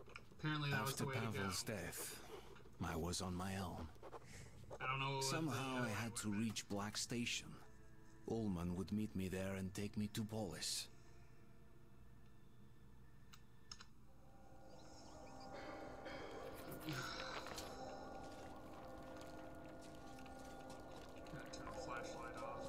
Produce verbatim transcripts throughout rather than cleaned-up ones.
Apparently that was the way to go. After Pavel's death, I was on my own. I don't know what Somehow I had to reach Black Station. Ullman would meet me there and take me to Polis. Gotta turn the flashlight off.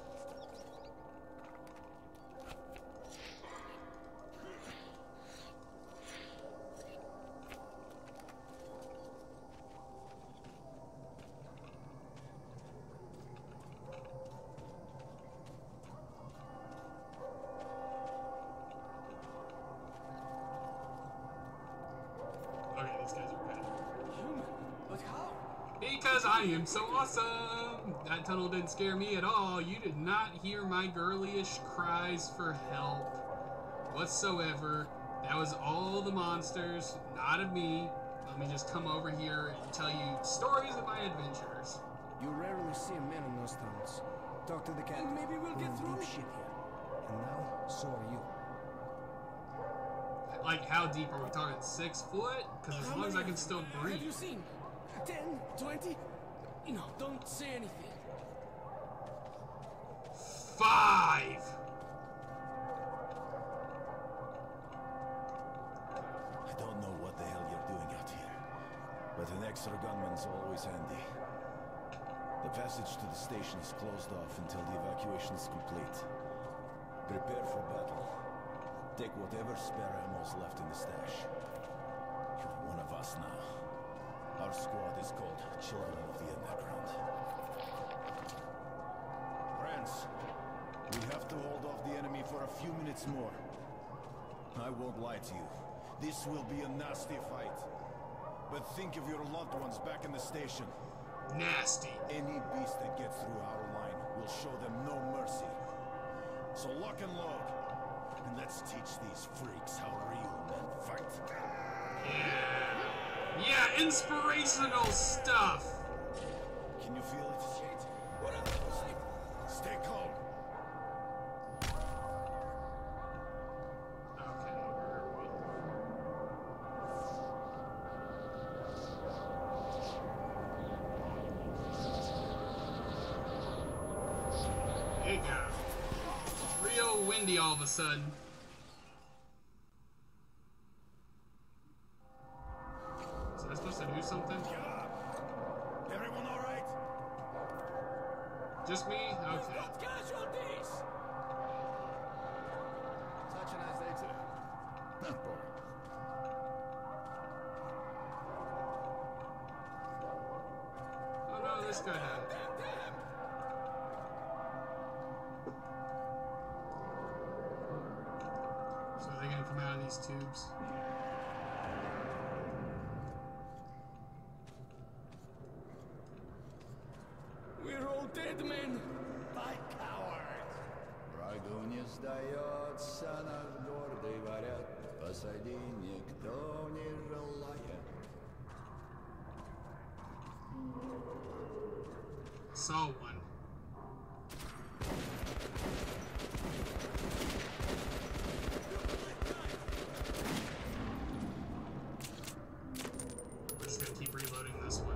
Okay, these guys are good. Human? But how? Because I am so awesome! That tunnel didn't scare me at all. You did not hear my girlyish cries for help whatsoever. That was all the monsters, not of me. Let me just come over here and tell you stories of my adventures. You rarely see men in those tunnels. Talk to the captain. Maybe we'll get through. Deep shit here. And now, so are you. Like, how deep are we talking? Six foot? Because as long as I can still breathe. Have you seen? Ten? Twenty? No, don't say anything. Five! I don't know what the hell you're doing out here, but an extra gunman's always handy. The passage to the station is closed off until the evacuation is complete. Prepare for battle. Take whatever spare ammo's left in the stash. You're one of us now. Our squad is called Children of the Underground. Friends, we have to hold off the enemy for a few minutes more. I won't lie to you. This will be a nasty fight. But think of your loved ones back in the station. Nasty. Any beast that gets through our line will show them no mercy. So lock and load. And let's teach these freaks how real men fight. Yeah. Yeah, inspirational stuff. Can you feel it? Shit. What are those? Stay calm. Okay, where are we? It got real windy all of a sudden. Is that supposed to do something? Get up. Everyone all right? Just me? Okay. Got casualties! Such a nice day today. Not boring. Oh no, this guy had it. Damn, damn! So are they gonna come out of these tubes? We're all dead men! By cowards! Врагу не сдается наш гордый варяг, посади никто не желает. Saw one. We're just gonna keep reloading this one.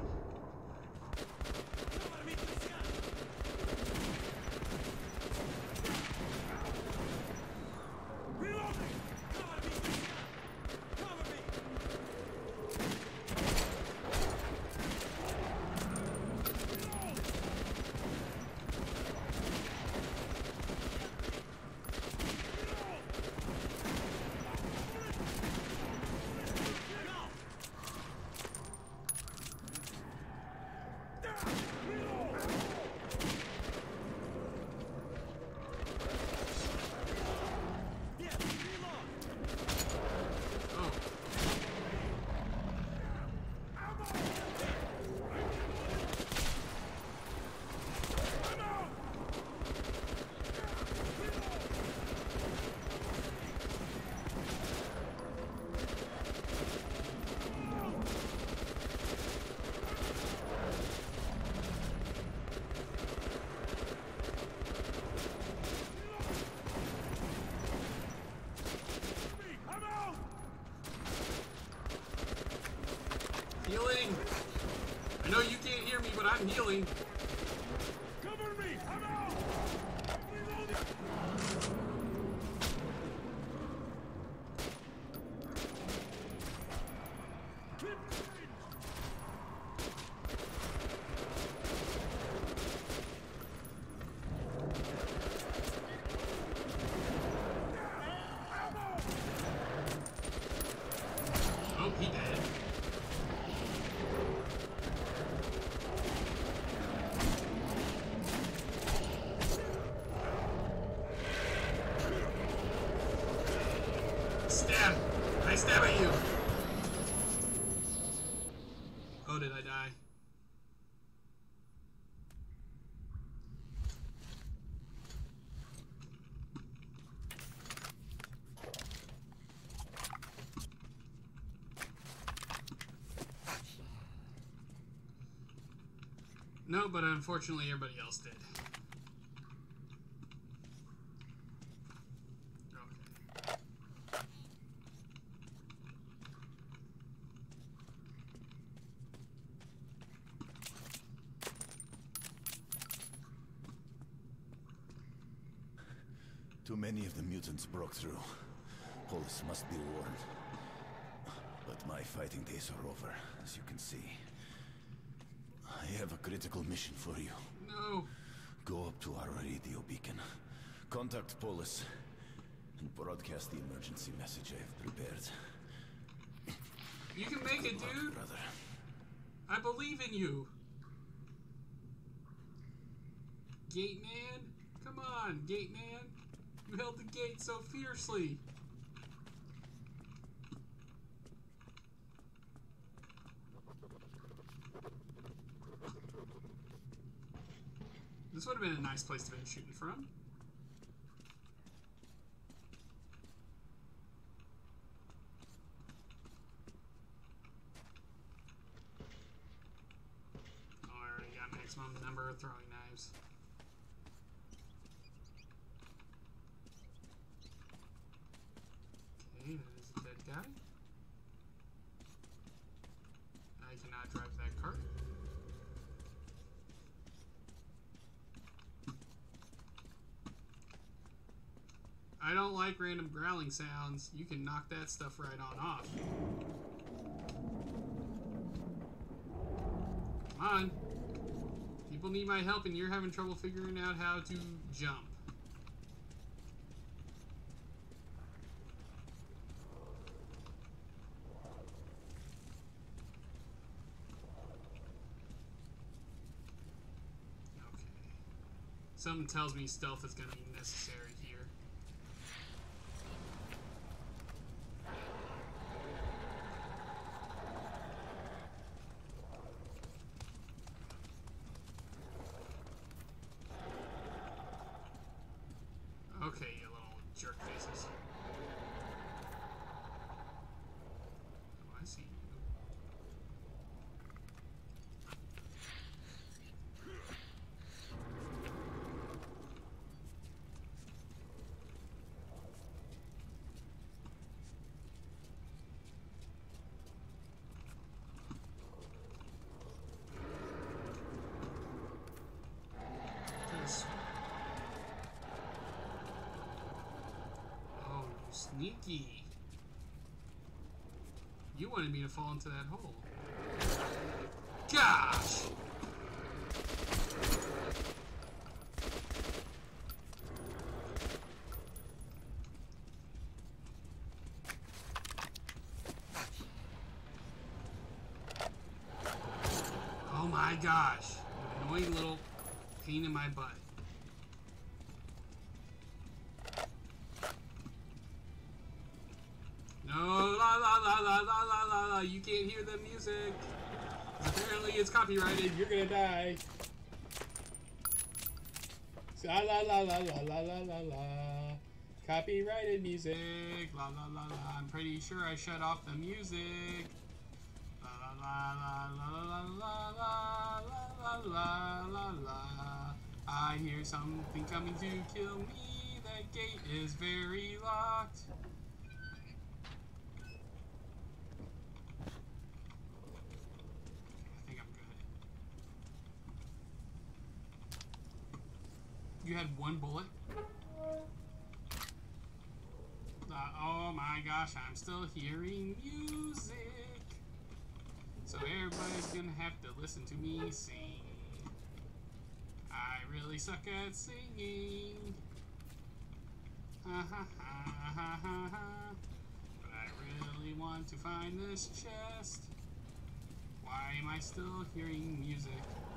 I'm healing. Cover me! I'm out! Reloading! Keep going! Oh, he dead. Stab! I stab at you! Oh, did I die? No, but unfortunately everybody else did. Okay. Too many of the mutants broke through. Polis must be warned. But my fighting days are over, as you can see. I have a critical mission for you. No. Go up to our radio beacon. Contact Polis. And broadcast the emergency message I have prepared. You can make it, dude. Brother. I believe in you. Gate man? Come on, gate man. You held the gate so fiercely. This would have been a nice place to be shooting from. Oh, I already got maximum number of throwing knives. Okay, that is a dead guy. I cannot drive that cart. I don't like random growling sounds. You can knock that stuff right on off. Come on. People need my help and you're having trouble figuring out how to jump. Okay. Something tells me stealth is going to be necessary here. Okay, you little jerk faces. Oh, I see you. This Sneaky. You wanted me to fall into that hole. Gosh! Oh my gosh. Annoying little pain in my butt. No, la la la la la la la la. You can't hear the music. Apparently it's copyrighted. You're gonna die. La la la la la la la la la. Copyrighted music. La la la la. I'm pretty sure I shut off the music. La la la la la la la la la la la la. I hear something coming to kill me. That gate is very locked. You had one bullet? Uh, oh my gosh, I'm still hearing music. So everybody's gonna have to listen to me sing. I really suck at singing. Ha ha ha ha ha ha. But I really want to find this chest. Why am I still hearing music?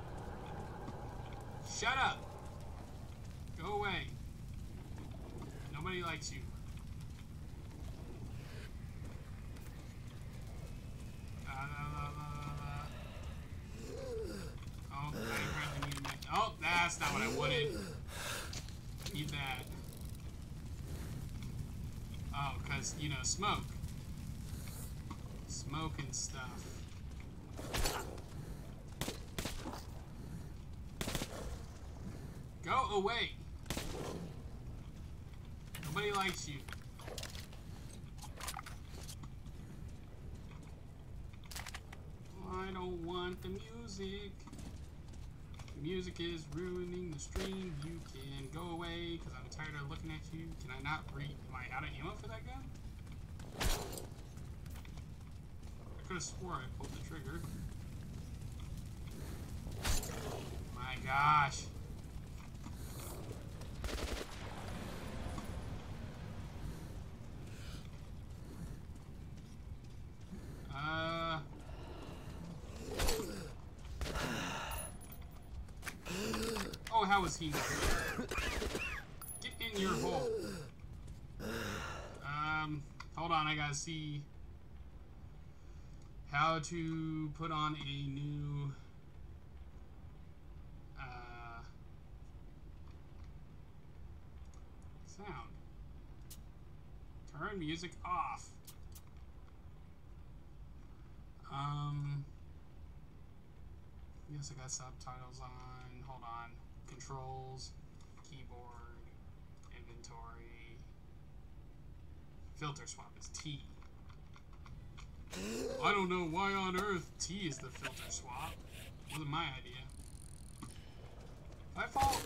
Shut up! Go away. Nobody likes you. La, la, la, la, la. Oh, I apparently need my... Oh, that's not what I wanted. Need that. Oh, because, you know, smoke. Smoke and stuff. Go away. Nobody likes you. I don't want the music. The music is ruining the stream. You can go away because I'm tired of looking at you. Can I not read? Am I out of ammo for that gun? I could have swore I pulled the trigger. My gosh. Uh. Oh, how is he not? Get in your hole. Um, hold on, I gotta see how to put on a new uh, sound. Turn music off. Um, yes, I got subtitles on. Hold on. Controls, keyboard, inventory. Filter swap is T. I don't know why on earth T is the filter swap. Wasn't my idea. My fault.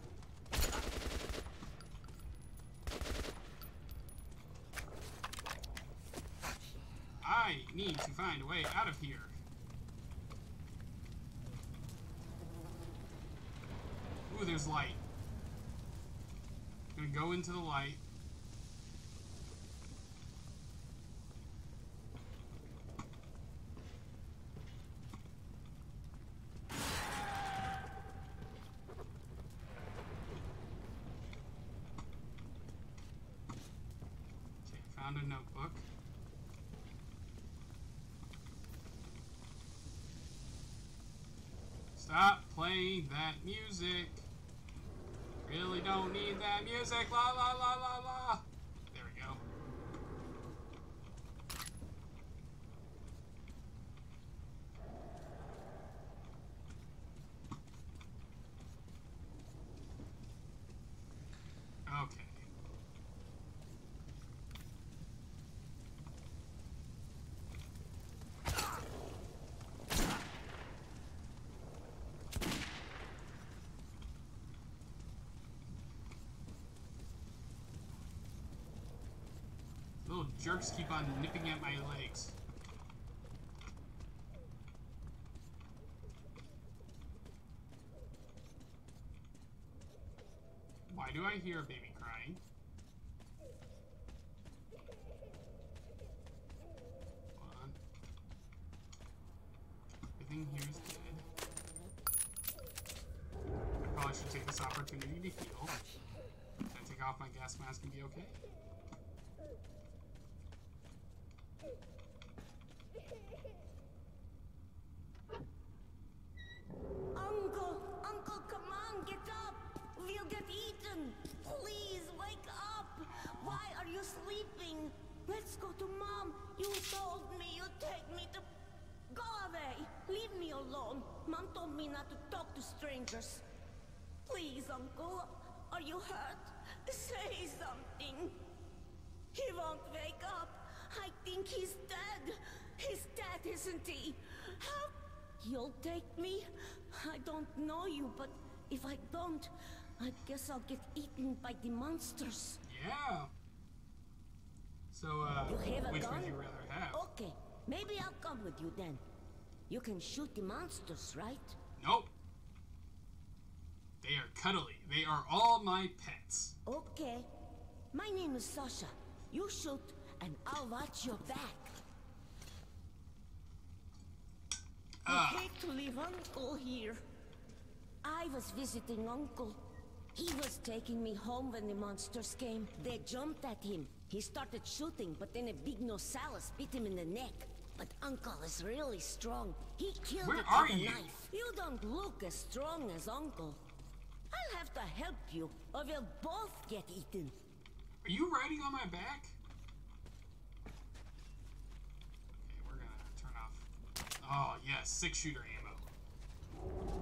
I need to find a way out of here. Ooh, there's light. I'm gonna go into the light. Okay, found a notebook. Stop playing that music. Really don't need that music. La la la la la. There we go. Okay. Little jerks keep on nipping at my legs. Why do I hear a baby crying? Hold on. Everything here is dead. I probably should take this opportunity to heal. Can I take off my gas mask and be okay? Uncle, Uncle, come on, get up. We'll get eaten. Please, wake up. Why are you sleeping? Let's go to Mom. You told me you'd take me to... Go away. Leave me alone. Mom told me not to talk to strangers. Please, Uncle. Are you hurt? Say something. He won't wake up. I think he's dead. He's dead, isn't he? How... You'll take me? I don't know you, but if I don't, I guess I'll get eaten by the monsters. Yeah. So, uh, You have a which gun? would you rather have? Okay, maybe I'll come with you then. You can shoot the monsters, right? Nope. They are cuddly. They are all my pets. Okay. My name is Sasha. You shoot, and I'll watch your back. I Ah. hate to leave Uncle here. I was visiting Uncle. He was taking me home when the monsters came. They jumped at him. He started shooting, but then a big nosaurus bit him in the neck. But Uncle is really strong. He killed Where it are with a you? knife. You don't look as strong as Uncle. I'll have to help you, or we'll both get eaten. Are you riding on my back? Okay, we're gonna turn off. Oh, yes, six shooter ammo.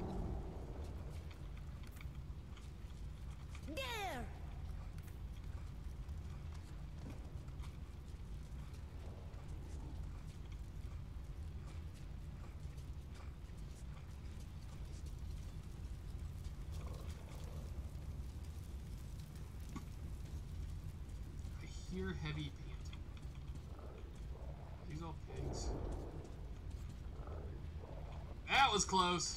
There! I hear heavy panting. These all pigs. That was close.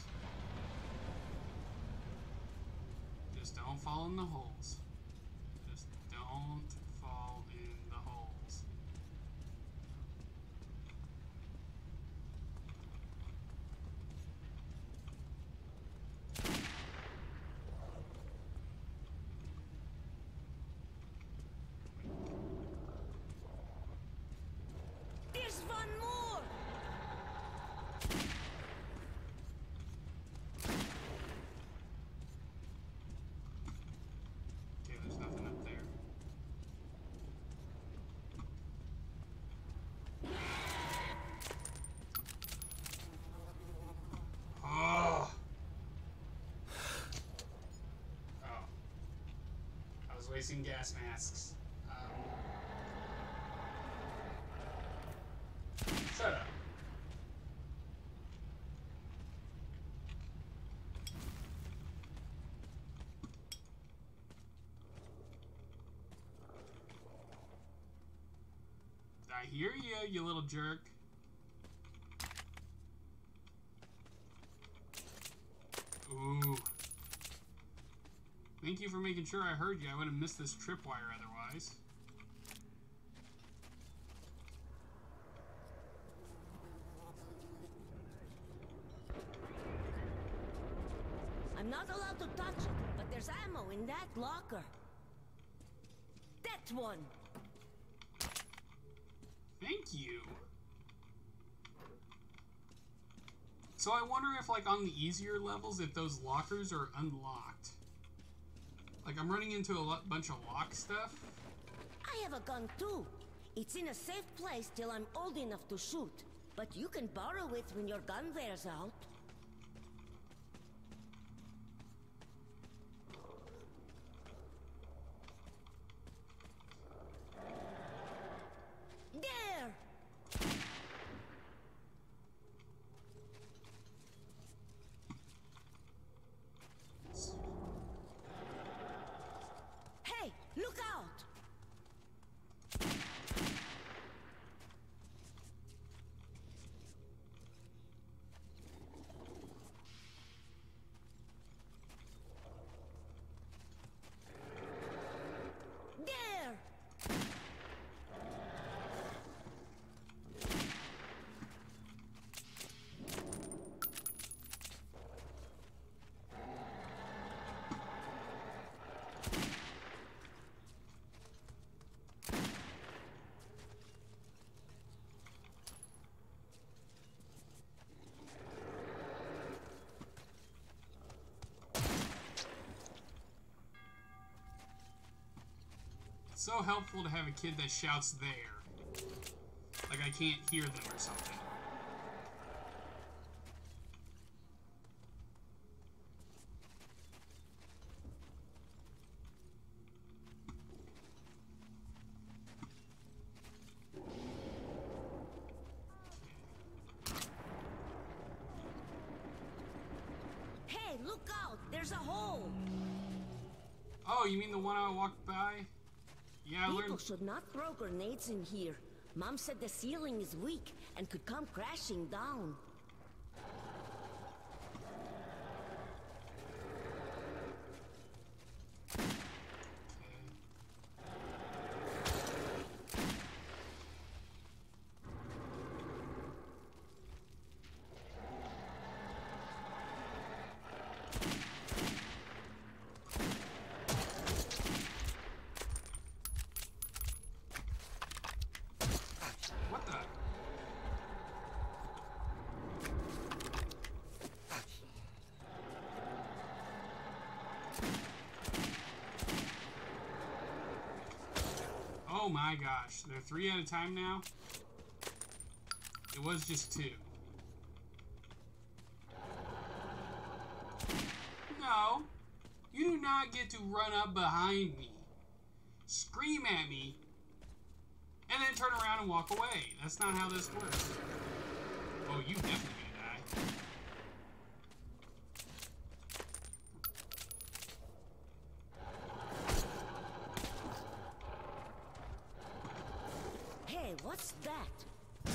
Just don't fall in the holes. Just don't fall in the holes. There's one more! Okay, there's nothing up there. Oh. Oh. I was wasting gas masks. Um, shut up. I hear you, you little jerk. Ooh. Thank you for making sure I heard you. I would have missed this tripwire otherwise. I'm not allowed to touch it, but there's ammo in that locker. That one! Thank you. So I wonder if, like, on the easier levels, if those lockers are unlocked. Like, I'm running into a lo bunch of lock stuff. I have a gun too. It's in a safe place till I'm old enough to shoot. But you can borrow it when your gun wears out. There! Hey, look out! There! It's so helpful to have a kid that shouts there. Like I can't hear them or something. Hey, look out! There's a hole! Oh, you mean the one I walked by? Yeah, I People learned. should not throw grenades in here. Mom said the ceiling is weak and could come crashing down. What the? Oh my gosh, they're three at a time now? It was just two. No, you do not get to run up behind me, scream at me, and then turn around and walk away. That's not how this works. Oh, you definitely gonna die. Hey, what's that?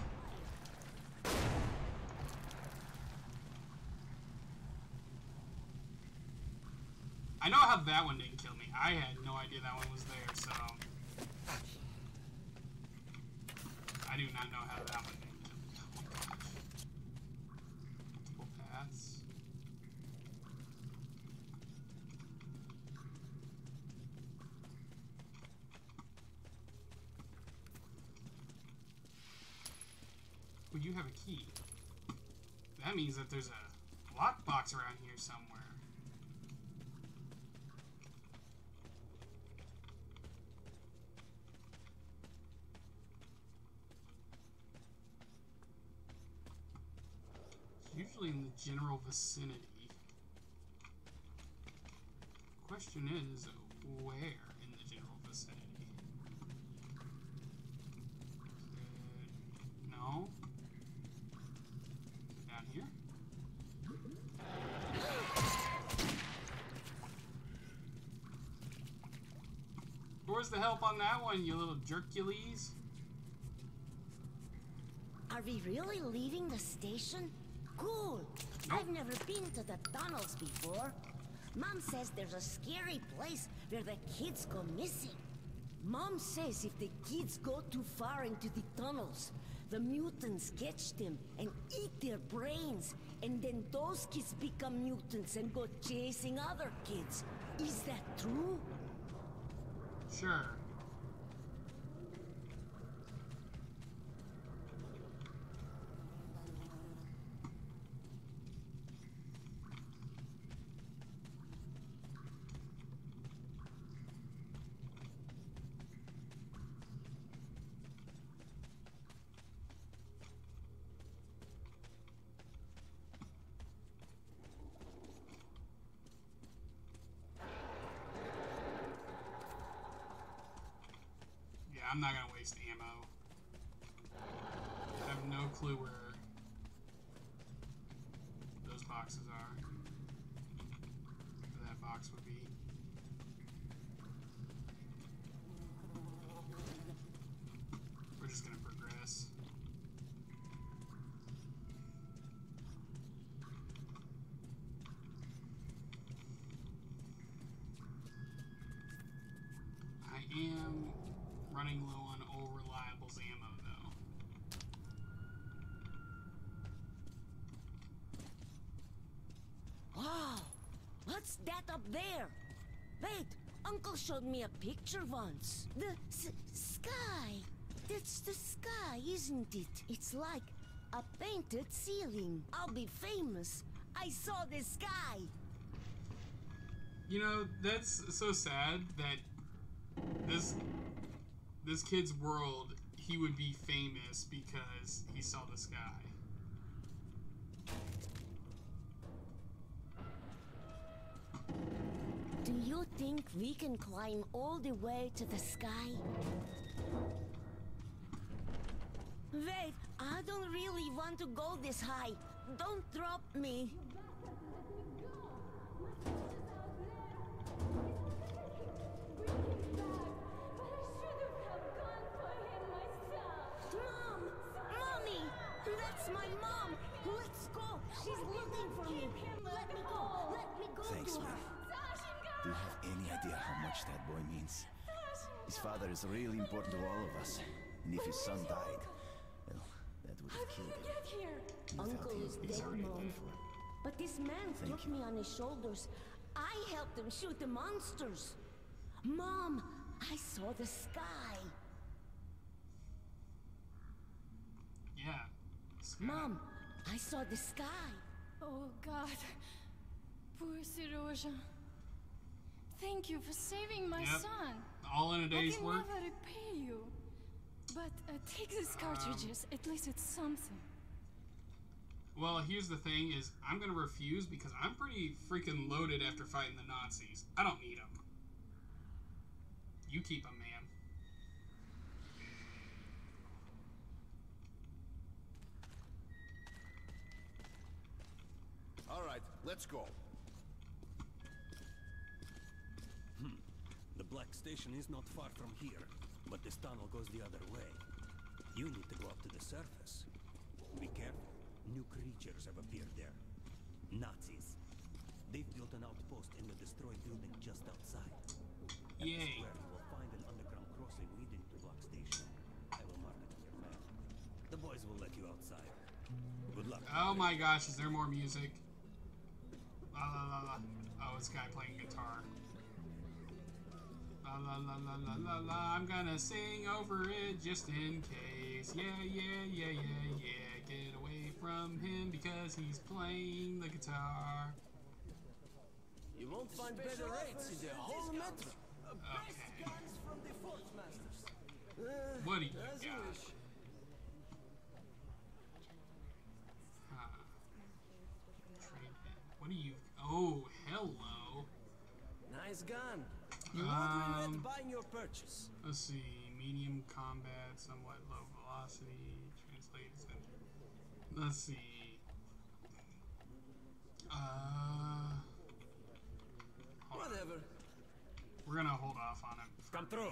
I know how that one didn't kill me. I had no idea that one was there, so... I do not know how that one didn't kill me. Oh my gosh. Multiple paths. Well, you have a key. That means that there's a lockbox around here somewhere. Usually in the general vicinity. Question is, where in the general vicinity? Uh, no? Down here? Where's the help on that one, you little jerkules? Are we really leaving the station? Cool. Nope. I've never been to the tunnels before. Mom says there's a scary place where the kids go missing. Mom says if the kids go too far into the tunnels, the mutants catch them and eat their brains, and then those kids become mutants and go chasing other kids. Is that true? Sure. I'm not gonna waste ammo. I have no clue where those boxes are. Where that box would be. We're just gonna progress. I am running low on all reliables ammo, though. Wow! What's that up there? Wait, Uncle showed me a picture once. The s sky. That's the sky, isn't it? It's like a painted ceiling. I'll be famous. I saw the sky. You know, that's so sad that this this kid's world, he would be famous because he saw the sky. Do you think we can climb all the way to the sky? Wait, I don't really want to go this high. Don't drop me. His father is really important to all of us. And if his son died, well, that would have killed him. Get here. He felt Uncle he is was dead, already Mom. done for. But this man Thank took you. me on his shoulders. I helped him shoot the monsters. Mom, I saw the sky. Yeah. Sky. Mom, I saw the sky. Oh God. Poor Siroja. Thank you for saving my Yep. son. All in a I day's can work. never repay you. But uh, take these cartridges. At least it's something. Well, here's the thing: is I'm gonna refuse because I'm pretty freaking loaded after fighting the Nazis. I don't need them. You keep them, man. All right, let's go. The Black Station is not far from here, but this tunnel goes the other way. You need to go up to the surface. Be careful. New creatures have appeared there. Nazis. They've built an outpost in the destroyed building just outside. At Yay. the square, you will find an underground crossing leading to Black Station. I will mark it on your map. The boys will let you outside. Good luck. Oh my gosh, is there more music? La la la la. Oh, it's a guy playing guitar. La la la la la la la. I'm gonna sing over it just in case. Yeah, yeah, yeah, yeah, yeah. Get away from him because he's playing the guitar. You won't find better rates in the whole metro. Okay. From the Fort Masters. What do you As you got? wish. Huh. Trade in. What do you? Oh, hello. Nice gun. You won't regret Um, buying your purchase. Let's see. Medium combat, somewhat low velocity. Translate. Let's see. Uh. hold on. Whatever. We're gonna hold off on it. Come through.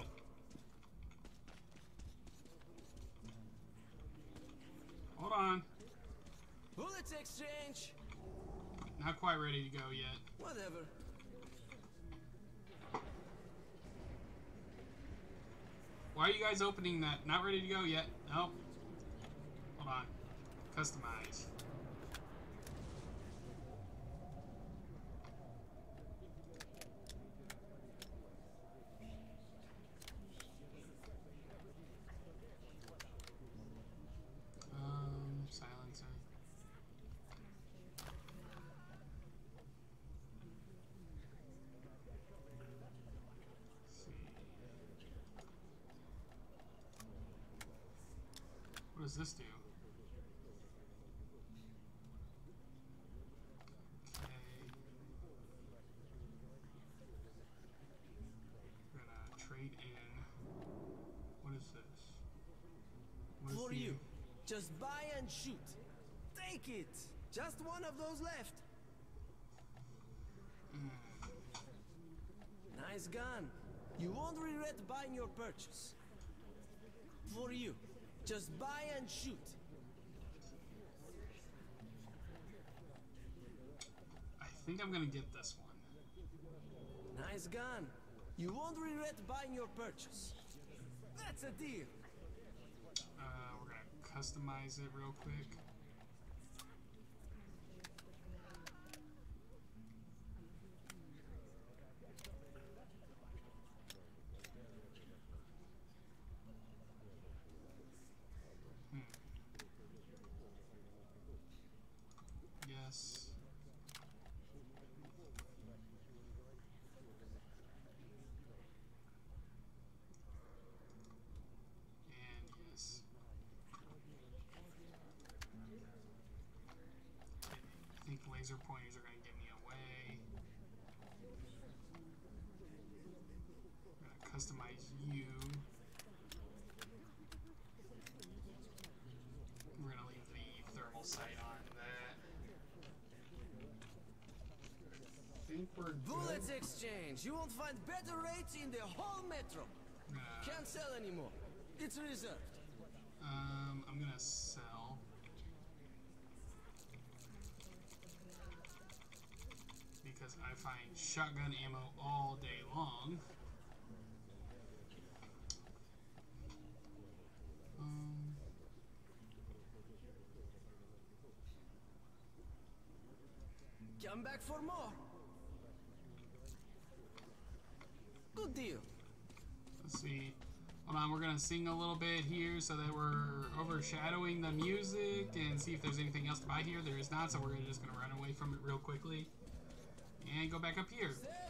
Hold on. Bullets exchange. Not quite ready to go yet. Whatever. Why are you guys opening that? Not ready to go yet. Nope. Hold on. Customize. Um, silencer. Let's see. What does this do? Okay. We're gonna trade in. What is this? What is For the- you. Just buy and shoot. Take it. Just one of those left. Nice gun. You won't regret buying your purchase. For you. Just buy and shoot. I think I'm gonna get this one. Nice gun. You won't regret buying your purchase. That's a deal. Uh, we're gonna customize it real quick. Hmm. Yes. And yes. I think laser pointers are going to get me away. I'm going to customize you. We're going to leave the thermal sight on that. I think we're good. Bullets exchange. You won't find better rates in the whole metro. Uh, Can't sell anymore. It's reserved. Um, I'm gonna sell. Because I find shotgun ammo all day long. Come back for more. Good deal. Let's see. Hold on, we're gonna sing a little bit here so that we're overshadowing the music and see if there's anything else to buy here. There is not, so we're just gonna run away from it real quickly and go back up here.